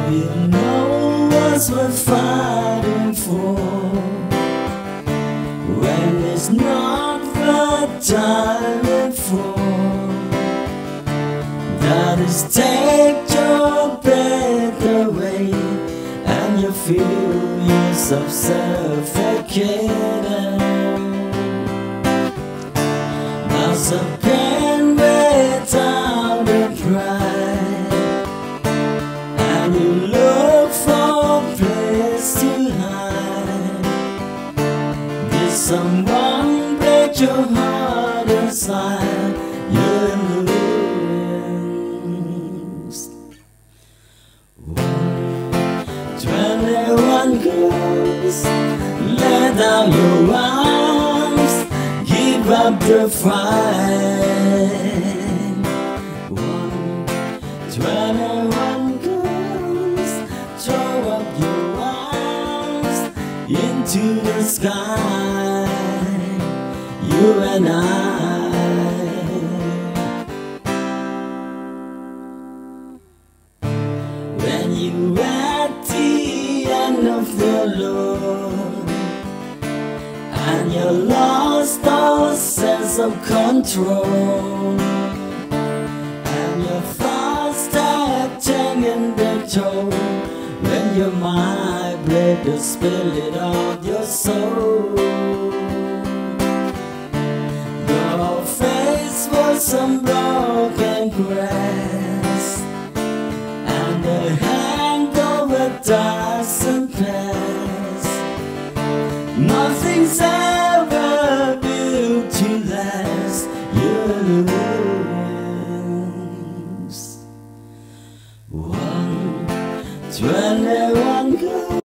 You know what's worth fighting for when it's not worth dying for. That is, take your breath away and you feel yourself suffocating. There's a pain without a pride, and you look for a place to hide. Did someone break your heart inside? You're in the ruins. 21 girls, let down your arms, give up the fight. 21 girls, throw up your arms into the sky. You and I. When you're at the end of the road and you lost all sense of control, and your thoughts start taking the toll, when your mind breaks the spirit of your soul. Your face was some broken grass, and the hangover doesn't pass. Nothing's ever built to last. You're in the ruins. 21 girls.